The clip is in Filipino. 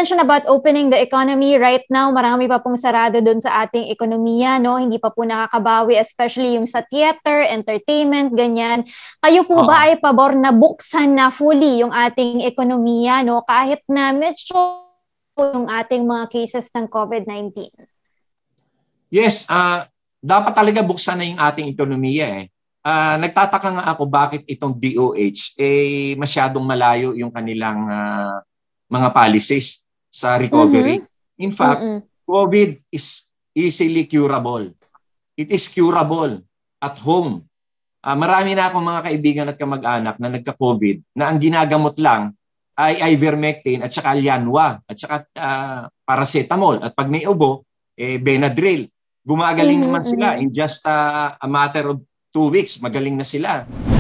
mentioned about opening the economy right now. Marami pa pong sarado doon sa ating ekonomiya, no? Hindi pa po nakakabawi, especially yung sa theater, entertainment, ganyan. Kayo po ba ay pabor na buksan na fully yung ating ekonomiya, no? Kahit na medyo yung ating mga cases ng COVID-19? Yes, dapat talaga buksan na yung ating ekonomiya eh. Nagtataka nga ako bakit itong DOH masyadong malayo yung kanilang mga policies sa recovery. In fact, COVID is easily curable. It is curable at home. Marami na akong mga kaibigan at kamag-anak na nagka-COVID na ang ginagamot lang ay ivermectin at saka Lianwa at saka paracetamol. At pag may ubo, Benadryl. Gumagaling naman sila in just a matter of 2 weeks. Magaling na sila.